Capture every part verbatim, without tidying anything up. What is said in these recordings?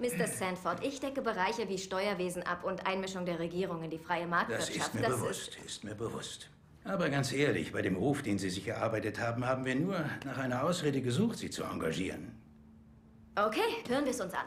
Mister Sanford, ich decke Bereiche wie Steuerwesen ab und Einmischung der Regierung in die freie Marktwirtschaft. Das ist mir das bewusst, ist, ist mir bewusst. Aber ganz ehrlich, bei dem Ruf, den Sie sich erarbeitet haben, haben wir nur nach einer Ausrede gesucht, Sie zu engagieren. Okay, hören wir es uns an.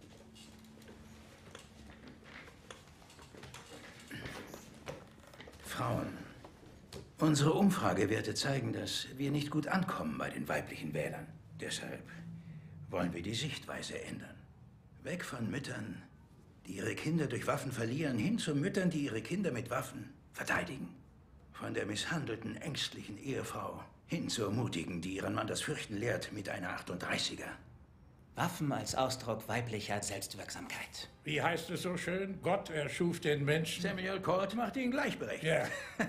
Frauen. Unsere Umfragewerte zeigen, dass wir nicht gut ankommen bei den weiblichen Wählern. Deshalb wollen wir die Sichtweise ändern. Weg von Müttern, die ihre Kinder durch Waffen verlieren, hin zu Müttern, die ihre Kinder mit Waffen verteidigen. Von der misshandelten, ängstlichen Ehefrau hin zur mutigen, die ihren Mann das Fürchten lehrt mit einer achtunddreißiger. Waffen als Ausdruck weiblicher Selbstwirksamkeit. Wie heißt es so schön? Gott erschuf den Menschen. Samuel Colt macht ihn gleichberechtigt. Ja.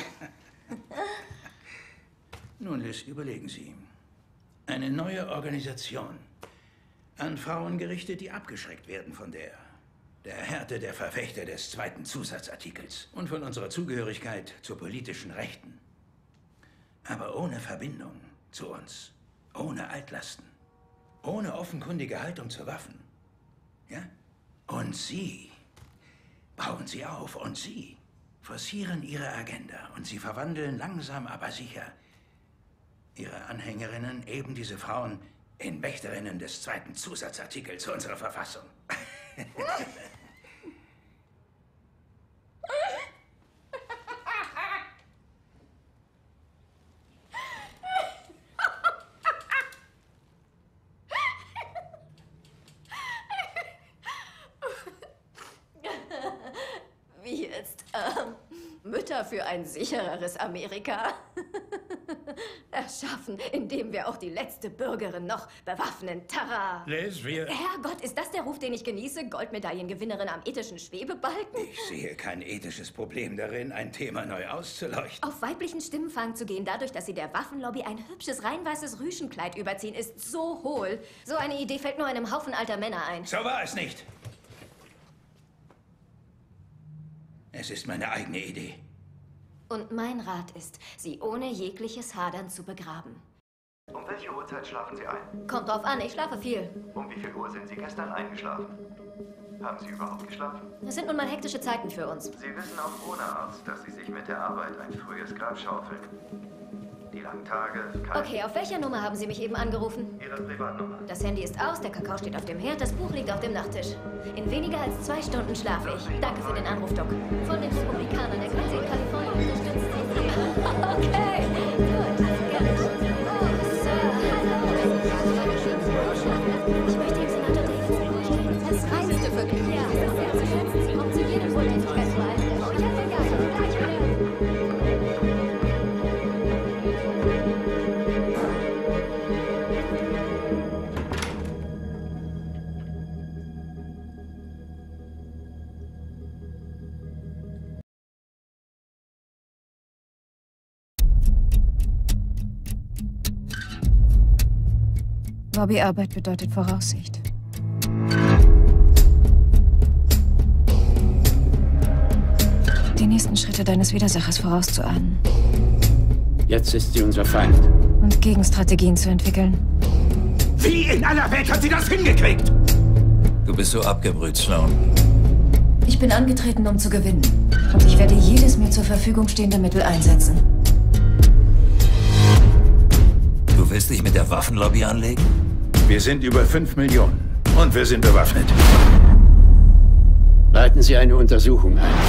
Nun, Liz, überlegen Sie. Eine neue Organisation. An Frauen gerichtet, die abgeschreckt werden von der, der Härte der Verfechter des zweiten Zusatzartikels und von unserer Zugehörigkeit zur politischen Rechten. Aber ohne Verbindung zu uns, ohne Altlasten, ohne offenkundige Haltung zu Waffen. Ja? Und Sie bauen sie auf und Sie forcieren Ihre Agenda und Sie verwandeln langsam aber sicher Ihre Anhängerinnen, eben diese Frauen, in Wächterinnen des zweiten Zusatzartikels unserer Verfassung. Wie jetzt? Ähm, Mütter für ein sichereres Amerika? Erschaffen, indem wir auch die letzte Bürgerin noch bewaffnen. Tara! Liz, wir... Herrgott, ist das der Ruf, den ich genieße? Goldmedaillengewinnerin am ethischen Schwebebalken? Ich sehe kein ethisches Problem darin, ein Thema neu auszuleuchten. Auf weiblichen Stimmenfang zu gehen, dadurch, dass sie der Waffenlobby ein hübsches, rein weißes Rüschenkleid überziehen, ist so hohl. So eine Idee fällt nur einem Haufen alter Männer ein. So war es nicht. Es ist meine eigene Idee. Und mein Rat ist, sie ohne jegliches Hadern zu begraben. Um welche Uhrzeit schlafen Sie ein? Kommt drauf an, ich schlafe viel. Um wie viel Uhr sind Sie gestern eingeschlafen? Haben Sie überhaupt geschlafen? Es sind nun mal hektische Zeiten für uns. Sie wissen auch ohne Arzt, dass Sie sich mit der Arbeit ein frühes Grab schaufeln. Die langen Tage, kein... Okay, auf welcher Nummer haben Sie mich eben angerufen? Ihre Privatnummer. Das Handy ist aus, der Kakao steht auf dem Herd, das Buch liegt auf dem Nachttisch. In weniger als zwei Stunden schlafe ich. Danke für den Anruf, Doc. Von den Republikanern der Grenze in Kalifornien unterstützt Sie. Okay, gut, gerne. Oh, Sir, hallo. Ich möchte Ihnen Senator Davidson vorstellen. Das Reinste wirklich. Ja, das ist sehr zu schätzen. Sie kommt zu jedem Wohltätigkeitsverein. Oh, ich habe gar nicht gleich wieder. Lobbyarbeit bedeutet Voraussicht. Die nächsten Schritte deines Widersachers vorauszuahnen. Jetzt ist sie unser Feind. Und Gegenstrategien zu entwickeln. Wie in aller Welt hat sie das hingekriegt? Du bist so abgebrüht, Sloan. Ich bin angetreten, um zu gewinnen. Und ich werde jedes mir zur Verfügung stehende Mittel einsetzen. Du willst dich mit der Waffenlobby anlegen? Wir sind über fünf Millionen und wir sind bewaffnet. Leiten Sie eine Untersuchung ein.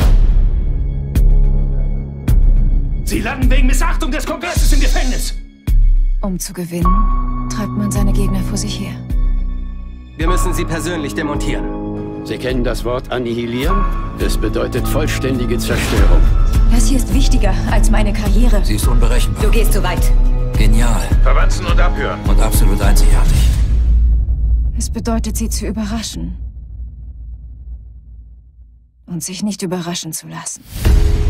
Sie landen wegen Missachtung des Kongresses im Gefängnis. Um zu gewinnen, treibt man seine Gegner vor sich her. Wir müssen sie persönlich demontieren. Sie kennen das Wort annihilieren? Das bedeutet vollständige Zerstörung. Das hier ist wichtiger als meine Karriere. Sie ist unberechenbar. Du gehst zu weit. Genial. Verwanzen und abhören. Und absolut einzigartig. Es bedeutet, sie zu überraschen. Und sich nicht überraschen zu lassen.